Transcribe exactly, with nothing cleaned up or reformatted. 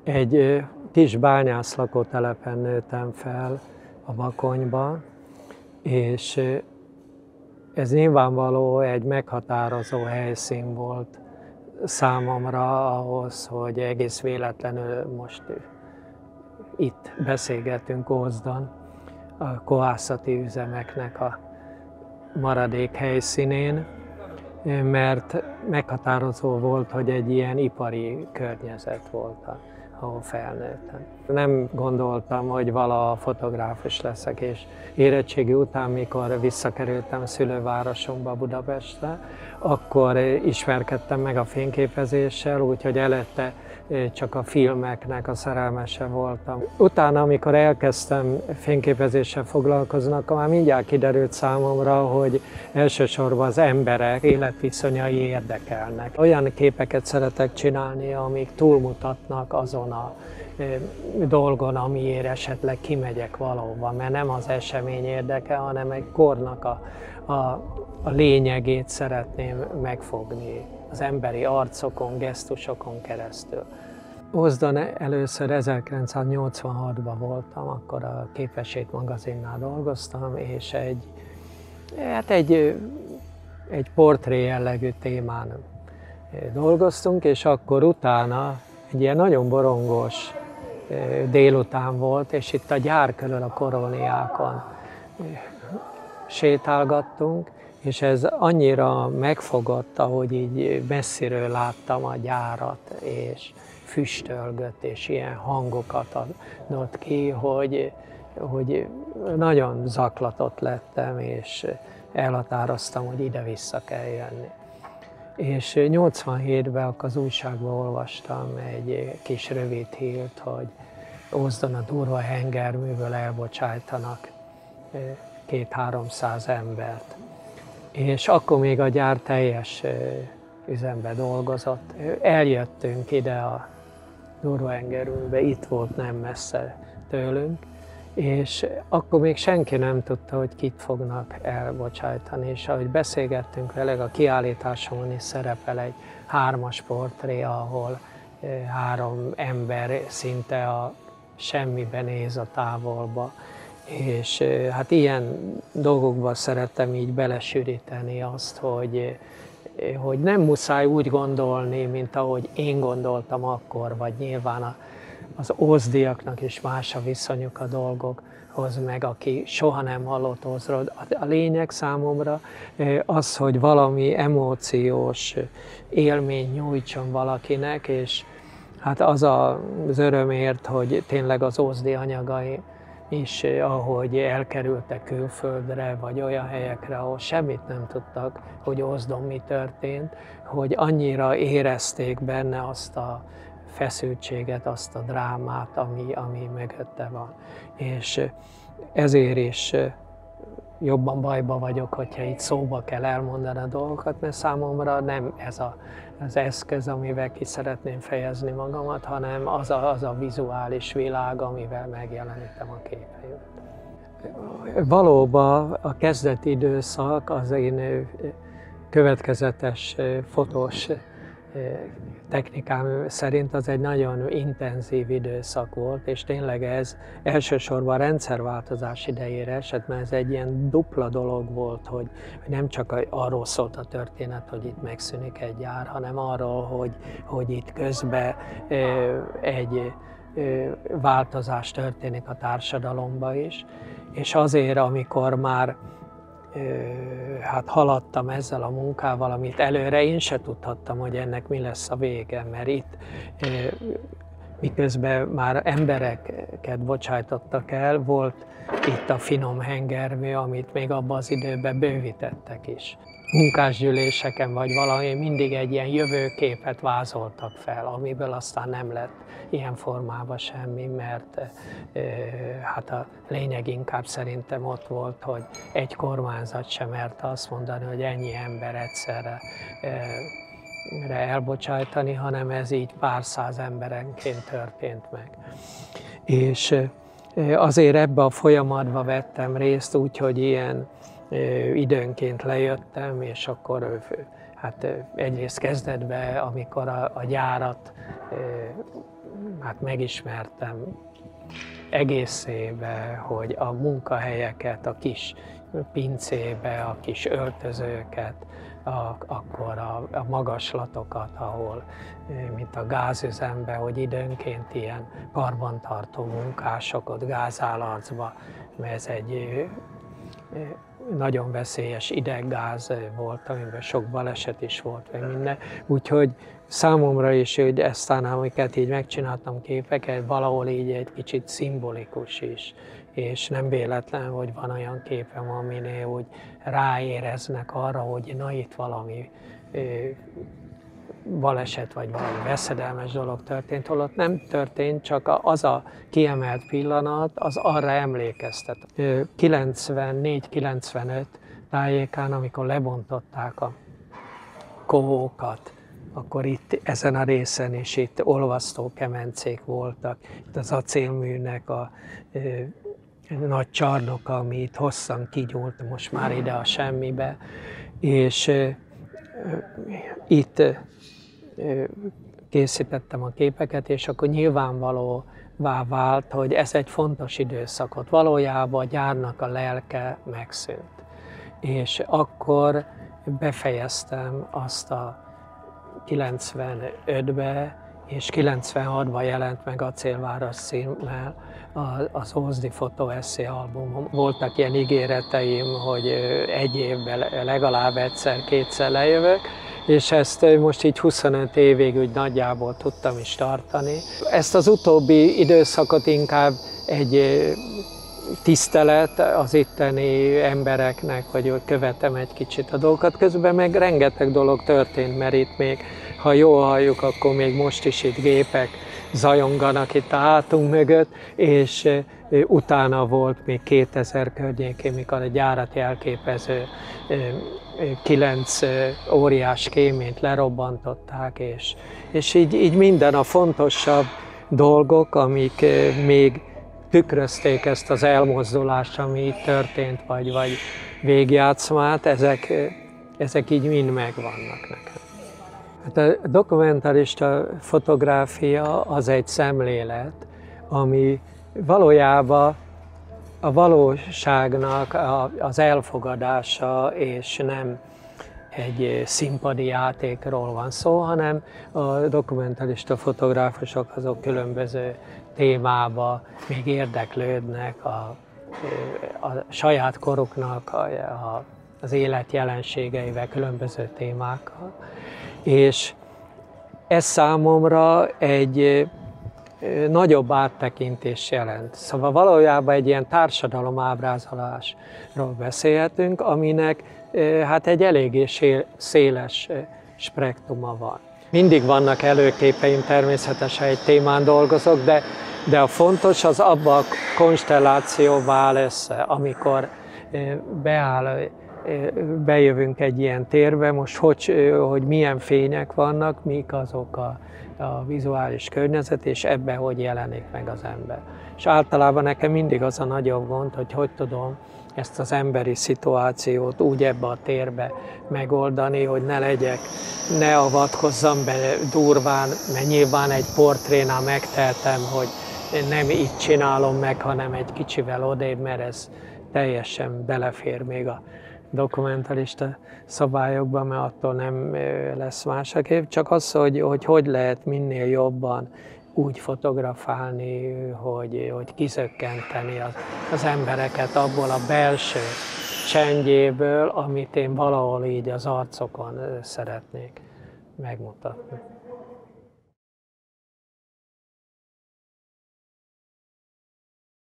Egy kis bányász lakótelepen nőttem fel a Bakonyba, és ez nyilvánvaló egy meghatározó helyszín volt számomra ahhoz, hogy egész véletlenül most itt beszélgetünk Ózdon, a kohászati üzemeknek a maradék helyszínén, mert meghatározó volt, hogy egy ilyen ipari környezet volt, ahol felnőttem. Nem gondoltam, hogy valaha fotográfus leszek, és érettségi után, mikor visszakerültem szülővárosomba, Budapestre, akkor ismerkedtem meg a fényképezéssel, úgyhogy előtte csak a filmeknek a szerelmese voltam. Utána, amikor elkezdtem fényképezéssel foglalkozni, akkor már mindjárt kiderült számomra, hogy elsősorban az emberek életviszonyai érdekelnek. Olyan képeket szeretek csinálni, amik túlmutatnak azon a dolgon, amiért esetleg kimegyek valahova, mert nem az esemény érdekel, hanem egy kornak a, a, a lényegét szeretném megfogni az emberi arcokon, gesztusokon keresztül. Ózdon először ezerkilencszáznyolcvanhatban voltam, akkor a Képesség magazinnál dolgoztam, és egy, hát egy, egy portré jellegű témán dolgoztunk, és akkor utána egy ilyen nagyon borongos délután volt, és itt a gyár körül a kolóniákon sétálgattunk, és ez annyira megfogott, ahogy így messziről láttam a gyárat, és füstölgött, és ilyen hangokat adott ki, hogy, hogy nagyon zaklatott lettem, és elhatároztam, hogy ide-vissza kell jönni. És nyolcvanhétben az újságban olvastam egy kis rövid hírt, hogy Ózdon a durva hengerműből elbocsájtanak két-háromszáz embert. És akkor még a gyár teljes üzembe dolgozott. Eljöttünk ide a durvahengerműbe, itt volt nem messze tőlünk, és akkor még senki nem tudta, hogy kit fognak elbocsájtani, és ahogy beszélgettünk vele, a kiállításomon is szerepel egy hármas portré, ahol három ember szinte a semmiben néz a távolba, és hát ilyen dolgokban szerettem így belesűríteni azt, hogy, hogy nem muszáj úgy gondolni, mint ahogy én gondoltam akkor, vagy nyilván az ózdiaknak is más a viszonyuk a dolgokhoz, meg aki soha nem hallott Ózdról. A lényeg számomra az, hogy valami emóciós élmény nyújtson valakinek, és hát az az örömért, hogy tényleg az ózdi anyagai is, ahogy elkerültek külföldre, vagy olyan helyekre, ahol semmit nem tudtak, hogy Ózdon mi történt, hogy annyira érezték benne azt a feszültséget, azt a drámát, ami, ami mögötte van. És ezért is jobban bajba vagyok, hogyha itt szóba kell elmondani a dolgokat, mert számomra nem ez a, az eszköz, amivel ki szeretném fejezni magamat, hanem az a, az a vizuális világ, amivel megjelenítem a képeimet. Valóban a kezdeti időszak az én következetes fotós technikám szerint az egy nagyon intenzív időszak volt, és tényleg ez elsősorban a rendszerváltozás idejére esett, mert ez egy ilyen dupla dolog volt, hogy nem csak arról szólt a történet, hogy itt megszűnik egy gyár, hanem arról, hogy, hogy itt közben egy változás történik a társadalomban is, és azért, amikor már hát haladtam ezzel a munkával, amit előre én se tudhattam, hogy ennek mi lesz a vége, mert itt miközben már embereket bocsájtottak el, volt itt a finom hengermű, amit még abban az időben bővítettek is. Munkásgyűléseken vagy valami mindig egy ilyen jövőképet vázoltak fel, amiből aztán nem lett ilyen formában semmi, mert hát a lényeg inkább szerintem ott volt, hogy egy kormányzat sem merte azt mondani, hogy ennyi ember egyszerre elbocsájtani, hanem ez így pár száz emberenként történt meg. És azért ebbe a folyamatba vettem részt, úgyhogy ilyen időnként lejöttem, és akkor hát egyrészt kezdetben, amikor a, a gyárat hát megismertem egészébe, hogy a munkahelyeket, a kis pincébe, a kis öltözőket, a, akkor a, a magaslatokat, ahol, mint a gázüzembe, hogy időnként ilyen karbantartó munkások ott gázálarcba, mert ez egy nagyon veszélyes ideggáz volt, amiben sok baleset is volt, meg minden. Úgyhogy számomra is, hogy eztán, amiket így megcsináltam képeket, valahol így egy kicsit szimbolikus is. És nem véletlen, hogy van olyan képem, aminél úgy ráéreznek arra, hogy na itt valami baleset vagy valami veszedelmes dolog történt, holott nem történt, csak az a kiemelt pillanat, az arra emlékeztet. kilencvennégy kilencvenöt tájékán, amikor lebontották a kohókat, akkor itt ezen a részen is itt olvasztókemencék voltak, itt az acélműnek a e, nagy csarnoka, ami itt hosszan kigyúlt, most már ide a semmibe, és e, itt készítettem a képeket, és akkor nyilvánvalóvá vált, hogy ez egy fontos időszakot. Valójában a gyárnak a lelke megszűnt. És akkor befejeztem azt a kilencvenötbe, és kilencvenhatban jelent meg Acélváros címmel az Ózdi fotóesszé albumom. Voltak ilyen ígéreteim, hogy egy évben legalább egyszer-kétszer lejövök, és ezt most így huszonöt évig úgy nagyjából tudtam is tartani. Ezt az utóbbi időszakot inkább egy tisztelet az itteni embereknek, hogy követem egy kicsit a dolgokat. Közben meg rengeteg dolog történt, mert itt még, ha jól halljuk, akkor még most is itt gépek zajonganak itt a hátunk mögött, és utána volt még kétezer környékén, mikor a gyárat jelképező kilenc óriás kéményt lerobbantották, és, és így, így minden a fontosabb dolgok, amik még tükrözték ezt az elmozdulást, ami itt történt, vagy, vagy végjátszmát, ezek, ezek így mind megvannak nekem. Hát a dokumentarista fotográfia az egy szemlélet, ami valójában a valóságnak az elfogadása, és nem egy színpadi játékról van szó, hanem a dokumentarista fotográfusok azok különböző témába még érdeklődnek, a, a saját koruknak a, a, az élet jelenségeivel, különböző témákkal. És ez számomra egy nagyobb áttekintés jelent. Szóval valójában egy ilyen társadalomábrázolásról beszélhetünk, aminek hát egy eléggé széles spektruma van. Mindig vannak előképeim, természetesen egy témán dolgozok, de, de a fontos az abban a konstellációban áll össze, amikor beáll, bejövünk egy ilyen térbe, most hogy, hogy milyen fények vannak, mik azok a, a vizuális környezet, és ebben hogy jelenik meg az ember. És általában nekem mindig az a nagyobb gond, hogy hogy tudom ezt az emberi szituációt úgy ebbe a térbe megoldani, hogy ne legyek, ne avatkozzam be durván, mert nyilván egy portrénál megtehetem, hogy nem így csinálom meg, hanem egy kicsivel odébb, mert ez teljesen belefér még a dokumentarista szabályokban, mert attól nem lesz más a kép. Csak az, hogy hogy, hogy lehet minél jobban úgy fotografálni, hogy, hogy kizökkenteni az, az embereket abból a belső csendjéből, amit én valahol így az arcokon szeretnék megmutatni.